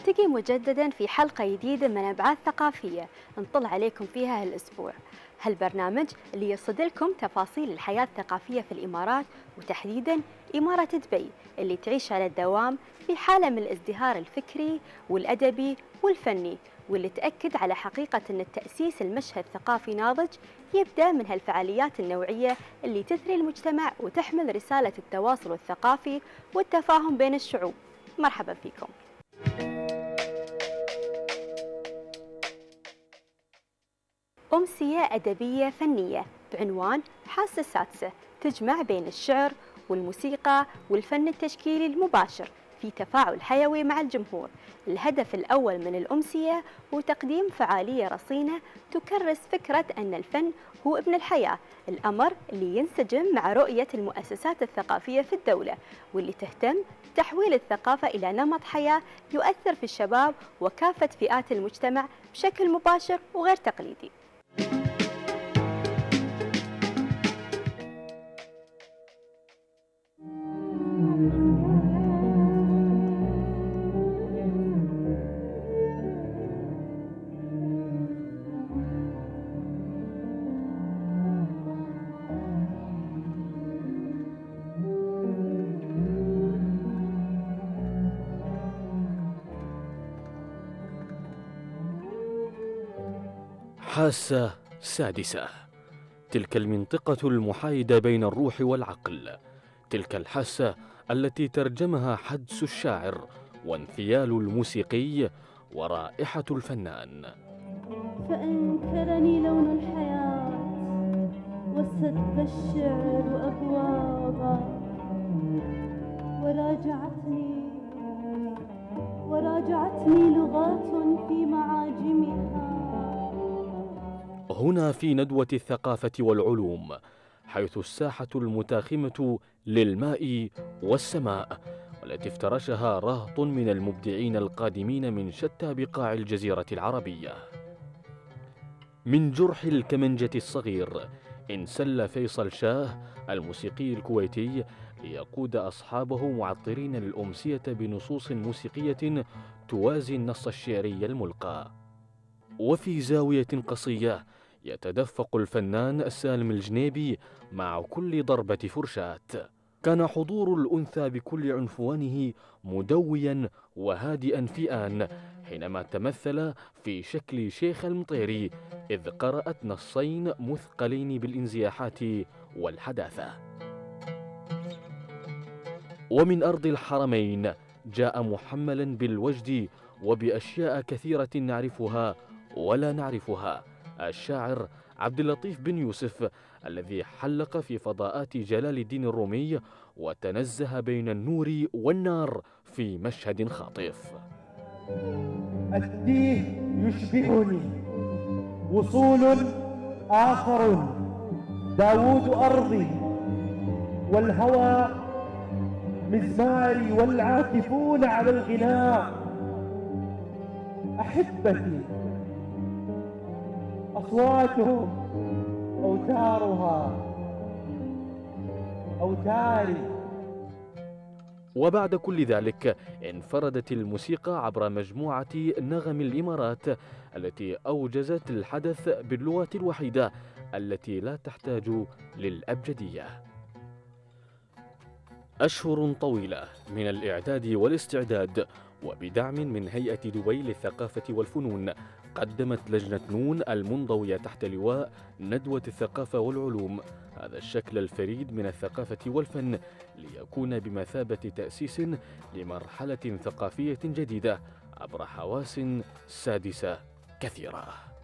نلتقي مجددا في حلقة جديدة من أبعاد ثقافية نطلع عليكم فيها هالأسبوع. هالبرنامج اللي يصد لكم تفاصيل الحياة الثقافية في الإمارات، وتحديدا إمارة دبي اللي تعيش على الدوام في حالة من الازدهار الفكري والأدبي والفني، واللي تأكد على حقيقة أن التأسيس المشهد ثقافي ناضج يبدأ من هالفعاليات النوعية اللي تثري المجتمع وتحمل رسالة التواصل الثقافي والتفاهم بين الشعوب. مرحبا فيكم. أمسية أدبية فنية بعنوان حاسة السادسة تجمع بين الشعر والموسيقى والفن التشكيلي المباشر في تفاعل حيوي مع الجمهور. الهدف الأول من الأمسية هو تقديم فعالية رصينة تكرس فكرة أن الفن هو ابن الحياة، الأمر اللي ينسجم مع رؤية المؤسسات الثقافية في الدولة، واللي تهتم تحويل الثقافة إلى نمط حياة يؤثر في الشباب وكافة فئات المجتمع بشكل مباشر وغير تقليدي. حاسة سادسة، تلك المنطقة المحايدة بين الروح والعقل، تلك الحاسة التي ترجمها حدس الشاعر وانثيال الموسيقي ورائحة الفنان. فأنكرني لون الحياة وسد الشعر أبوابا، وراجعتني لغات في معاجمها. هنا في ندوة الثقافة والعلوم، حيث الساحة المتاخمة للماء والسماء، والتي افترشها رهط من المبدعين القادمين من شتى بقاع الجزيرة العربية. من جرح الكمنجة الصغير انسل فيصل شاه الموسيقي الكويتي ليقود أصحابه معطرين للأمسية بنصوص موسيقية توازي النص الشعري الملقى. وفي زاوية قصية يتدفق الفنان سالم الجنيبي مع كل ضربة فرشاة. كان حضور الأنثى بكل عنفوانه مدويا وهادئا في آن حينما تمثل في شكل شيخ المطيري، إذ قرأت نصين مثقلين بالانزياحات والحداثة. ومن أرض الحرمين جاء محملا بالوجد وبأشياء كثيرة نعرفها ولا نعرفها، الشاعر عبد اللطيف بن يوسف، الذي حلق في فضاءات جلال الدين الرومي وتنزه بين النور والنار في مشهد خاطف. التيه يشبهني وصول آخر، داوود أرضي والهوى مزماري والعاكفون على الغناء. أحبتي أصواتهم أوتاري. وبعد كل ذلك انفردت الموسيقى عبر مجموعة نغم الإمارات التي أوجزت الحدث باللغة الوحيدة التي لا تحتاج للأبجدية. أشهر طويلة من الإعداد والاستعداد وبدعم من هيئة دبي للثقافة والفنون قدمت لجنة نون المنضوية تحت لواء ندوة الثقافة والعلوم هذا الشكل الفريد من الثقافة والفن ليكون بمثابة تأسيس لمرحلة ثقافية جديدة عبر حواس سادسة كثيرة.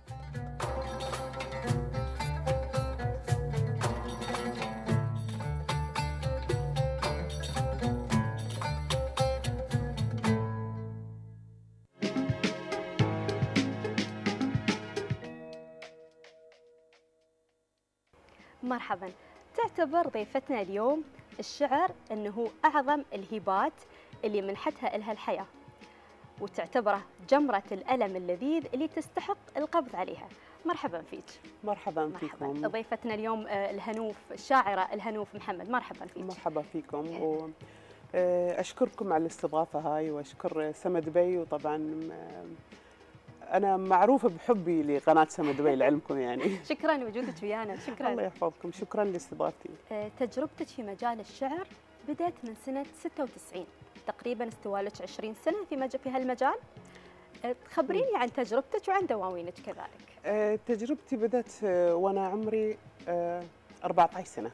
مرحبا. تعتبر ضيفتنا اليوم الشعر أنه أعظم الهبات اللي منحتها إلها الحياة، وتعتبره جمرة الألم اللذيذ اللي تستحق القبض عليها. مرحبا فيك. مرحبا فيكم. ضيفتنا اليوم الهنوف الشاعرة الهنوف محمد. مرحبا فيك. مرحبا فيكم. أشكركم على الاستضافة هاي، وأشكر سما دبي. وطبعا أنا معروفة بحبي لقناة سما دبي لعلمكم يعني. شكرا لوجودك ويانا، شكرا. الله يحفظكم، شكرا لاستضافتي. تجربتك في مجال الشعر بدأت من سنة 96 تقريبا، استوالك 20 سنة في هالمجال. خبريني عن تجربتك وعن دواوينك كذلك. تجربتي بدأت وأنا عمري 14 سنة،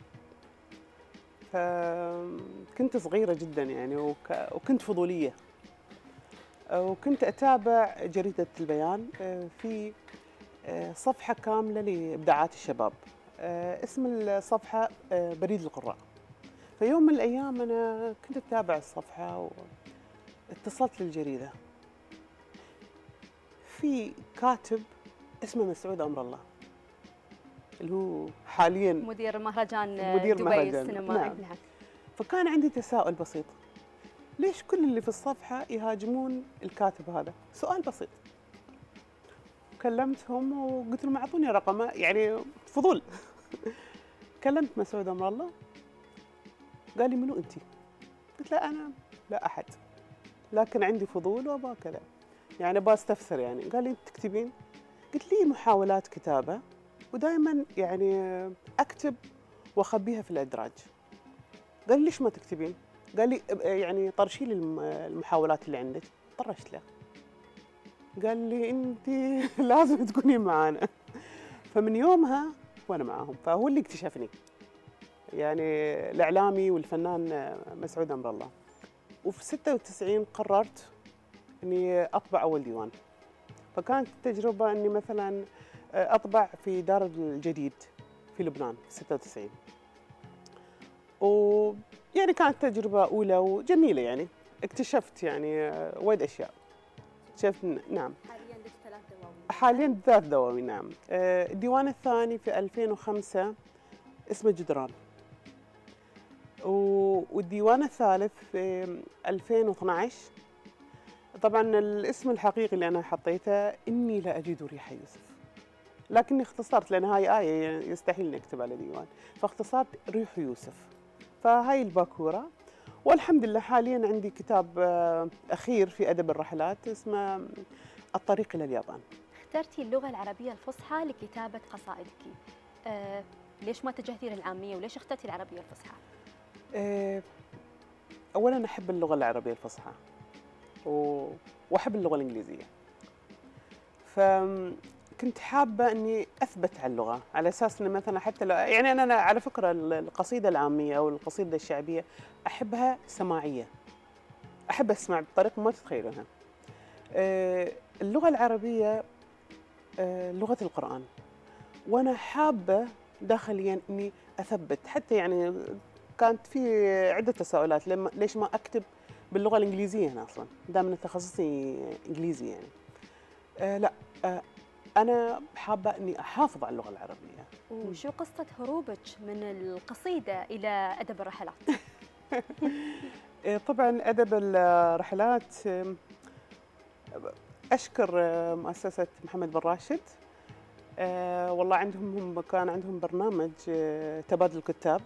فكنت صغيرة جدا يعني، وكنت فضولية، وكنت أتابع جريدة البيان في صفحة كاملة لإبداعات الشباب، اسم الصفحة بريد القراء. فيوم من الأيام أنا كنت أتابع الصفحة واتصلت للجريدة، في كاتب اسمه مسعود أمر الله، اللي هو حاليا مدير مهرجان مهرجان السينمائي. نعم. فكان عندي تساؤل بسيط، ليش كل اللي في الصفحة يهاجمون الكاتب هذا؟ سؤال بسيط. كلمتهم وقلت لهم اعطوني رقمه، يعني فضول. كلمت مسعود أمر الله، قال لي منو انت؟ قلت له انا لا احد، لكن عندي فضول وابغى كذا، يعني ابغى استفسر يعني. قال لي انت تكتبين؟ قلت لي محاولات كتابه، ودائما يعني اكتب واخبيها في الادراج. قال لي ليش ما تكتبين؟ قال لي يعني طرشي لي المحاولات اللي عندك. طرشت له. قال لي انت لازم تكوني معانا. فمن يومها وانا معاهم، فهو اللي اكتشفني يعني، الاعلامي والفنان مسعود أمر الله. وفي 96 قررت اني اطبع اول ديوان. فكانت التجربه اني مثلا اطبع في دار الجديد في لبنان في 96، ويعني كانت تجربه اولى وجميله يعني. اكتشفت يعني وايد اشياء. اكتشفت نعم. حاليا لك 3 دواوين. حاليا 3 دواوين نعم. الديوان الثاني في 2005 اسمه جدران، والديوان الثالث في 2012. طبعا الاسم الحقيقي اللي انا حطيته اني لا اجد ريح يوسف، لكني اختصرت لان هاي آية يستحيل نكتب على ديوان، فاختصرت ريح يوسف. فهاي الباكورة. والحمد لله حاليا عندي كتاب أخير في أدب الرحلات اسمه الطريق إلى اليابان. اخترتي اللغة العربية الفصحى لكتابة قصائدك. ليش ما اتجهتي للعامية وليش اخترتي العربية الفصحى؟ أولا أحب اللغة العربية الفصحى وأحب اللغة الإنجليزية، فكنت حابة أني أثبت على اللغة، على أساس أن مثلا حتى يعني أنا على فكرة القصيدة العامية أو القصيدة الشعبية أحبها سماعية، أحب أسمع بطريقة ما تتخيلونها. اللغة العربية لغة القرآن، وأنا حابة داخليا أني أثبت. حتى يعني كانت في عدة تساؤلات ليش ما أكتب باللغة الإنجليزية هنا أصلا، دام أن تخصصي إنجليزي يعني. لا، أنا حابة أني أحافظ على اللغة العربية. وشو قصة هروبك من القصيدة إلى أدب الرحلات؟ طبعا أدب الرحلات أشكر مؤسسة محمد بن راشد. والله كان عندهم برنامج تبادل الكتاب،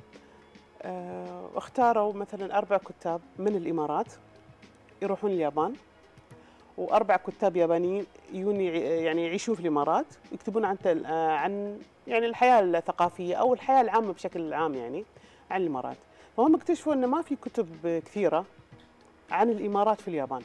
واختاروا مثلا 4 كتاب من الإمارات يروحون اليابان، و4 كتاب يابانيين يعني يعيشون في الإمارات، يكتبون عن يعني الحياة الثقافية أو الحياة العامة بشكل عام يعني عن الإمارات. فهم اكتشفوا أن ما في كتب كثيرة عن الإمارات في اليابان،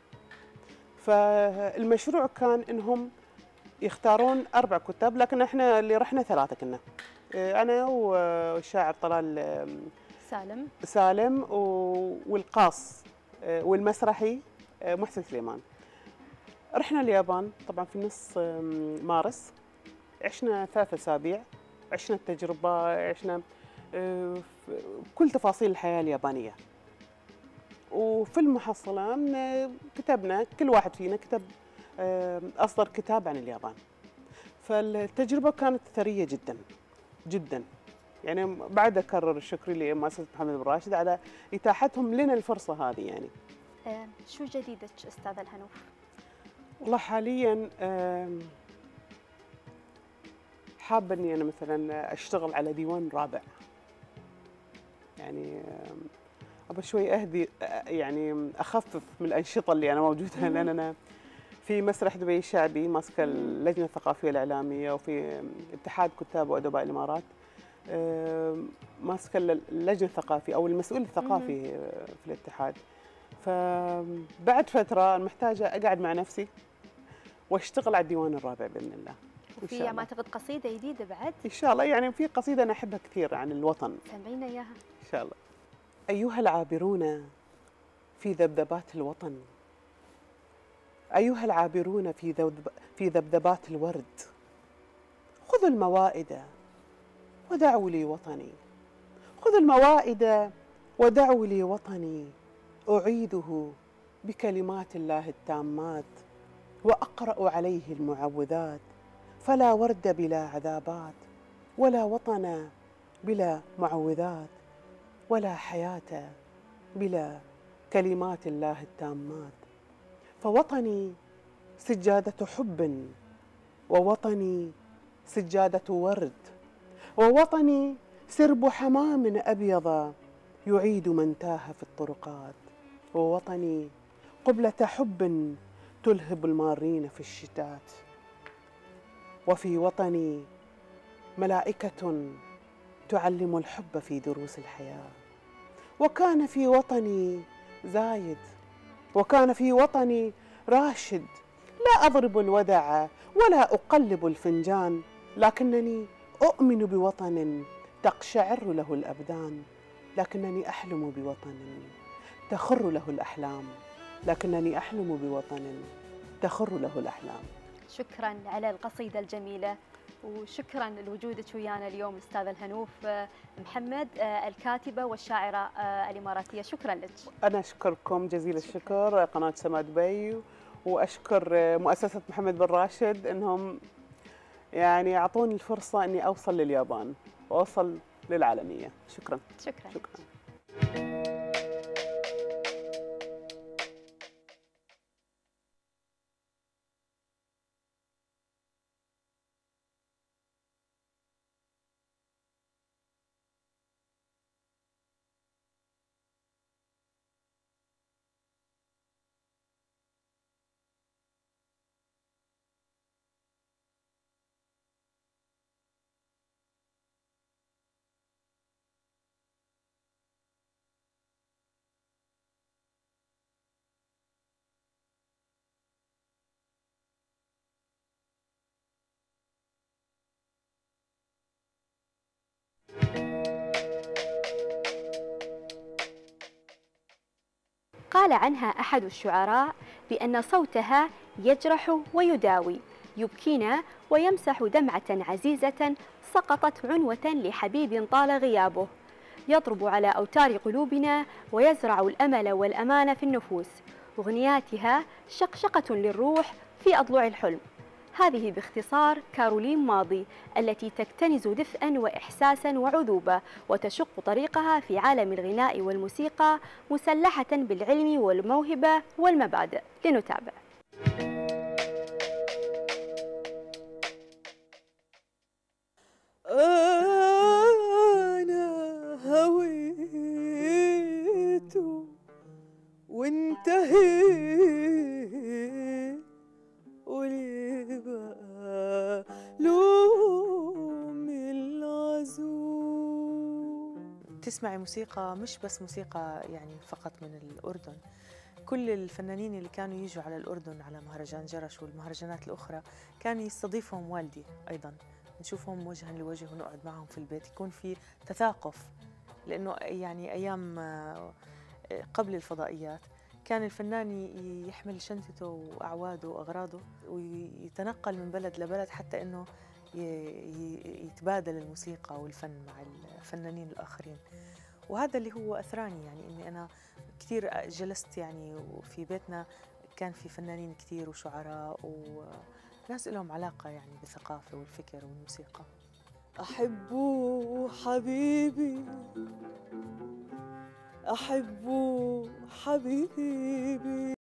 فالمشروع كان أنهم يختارون 4 كتاب، لكن احنا اللي رحنا 3 كنا، أنا والشاعر طلال سالم والقاص والمسرحي محسن سليمان. رحنا اليابان طبعا في نص مارس، عشنا 3 أسابيع، عشنا التجربة، عشنا كل تفاصيل الحياة اليابانية. وفي المحصلة كتبنا، كل واحد فينا كتب أصدر كتاب عن اليابان. فالتجربة كانت ثرية جدا جدا يعني. بعد أكرر الشكر لمؤسسة محمد بن راشد على إتاحتهم لنا الفرصة هذه يعني. شو جديدك أستاذة الهنوف؟ والله حاليا حابة أني أنا مثلا أشتغل على ديوان رابع، يعني ابى شوي اهدي، يعني اخفف من الانشطه اللي انا موجوده، لان انا في مسرح دبي الشعبي ماسكه اللجنه الثقافيه الاعلاميه، وفي اتحاد كتاب وادباء الامارات ماسكه اللجنه الثقافي او المسؤول الثقافي في الاتحاد. فبعد فتره محتاجه اقعد مع نفسي واشتغل على الديوان الرابع باذن الله. وفي ما اعتقد قصيده جديده بعد ان شاء الله، يعني في قصيده انا احبها كثير عن الوطن، سمعينا اياها ان شاء الله. ايها العابرون في ذبذبات الوطن، ايها العابرون في ذبذبات الورد، خذوا الموائد ودعوا لي وطني، خذوا الموائد ودعوا لي وطني، أعيده بكلمات الله التامات، وأقرأ عليه المعوذات، فلا ورد بلا عذابات، ولا وطن بلا معوذات، ولا حياة بلا كلمات الله التامات. فوطني سجادة حب، ووطني سجادة ورد، ووطني سرب حمام أبيض يعيد من تاه في الطرقات، ووطني قبلة حب تلهب المارين في الشتات، وفي وطني ملائكة تعلم الحب في دروس الحياة. وكان في وطني زايد، وكان في وطني راشد، لا أضرب الودع ولا أقلب الفنجان، لكنني أؤمن بوطن تقشعر له الأبدان، لكنني أحلم بوطن تخر له الأحلام، لكنني أحلم بوطن تخر له الأحلام. شكرا على القصيدة الجميلة، وشكرا لوجودك ويانا اليوم أستاذة الهنوف محمد الكاتبة والشاعرة الإماراتية. شكرا لك. أنا أشكركم جزيل الشكر قناة سما دبي، وأشكر مؤسسة محمد بن راشد أنهم يعني أعطوني الفرصة أني أوصل لليابان وأوصل للعالمية. شكرا. شكرا. قال عنها أحد الشعراء بأن صوتها يجرح ويداوي، يبكينا ويمسح دمعة عزيزة سقطت عنوة لحبيب طال غيابه، يضرب على أوتار قلوبنا ويزرع الأمل والأمان في النفوس. أغنياتها شقشقة للروح في أضلع الحلم. هذه باختصار كارولين ماضي التي تكتنز دفئا وإحساسا وعذوبة، وتشق طريقها في عالم الغناء والموسيقى مسلحة بالعلم والموهبة والمبادئ. لنتابع. أنا هويت وانتهيت، ولي بقى لوم العزوم. تسمعي موسيقى مش بس موسيقى يعني فقط من الأردن، كل الفنانين اللي كانوا يجوا على الأردن على مهرجان جرش والمهرجانات الأخرى كان يستضيفهم والدي أيضاً، نشوفهم وجها لوجه ونقعد معهم في البيت، يكون في تثاقف، لأنه يعني أيام قبل الفضائيات كان الفنان يحمل شنطته وأعواده وأغراضه ويتنقل من بلد لبلد حتى أنه يتبادل الموسيقى والفن مع الفنانين الآخرين. وهذا اللي هو أثراني، يعني أني أنا كثير جلست يعني وفي بيتنا كان في فنانين كثير وشعراء وناس لهم علاقة يعني بالثقافة والفكر والموسيقى. أحبه حبيبي، أحبه حبيبي.